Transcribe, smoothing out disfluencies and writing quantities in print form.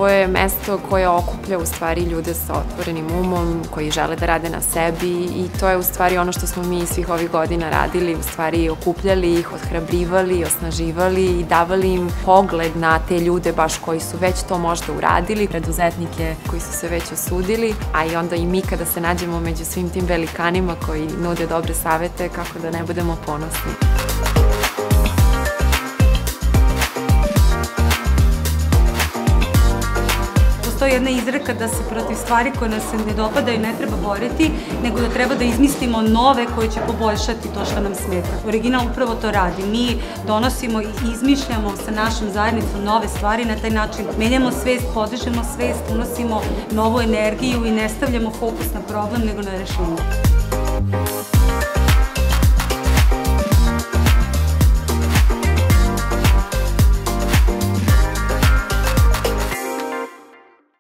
Ovo je mesto koje okuplja u stvari ljude sa otvorenim umom, koji žele da rade na sebi i to je u stvari ono što smo mi svih ovih godina radili, u stvari okupljali ih, ohrabrivali, osnaživali i davali im pogled na te ljude baš koji su već to možda uradili, preduzetnike koji su se već osudili, a i onda i mi kada se nađemo među svim tim velikanima koji nude dobre savete, kako da ne budemo ponosni. Postoji jedna izreka da se protiv stvari koje nas se ne dopadaju ne treba boriti, nego da treba da izmislimo nove koje će poboljšati to što nam smeta. Original upravo to radi. Mi donosimo i izmišljamo sa našom zajednicom nove stvari, na taj način menjamo svest, podižemo svest, unosimo novu energiju i ne stavljamo fokus na problem nego na rešenje.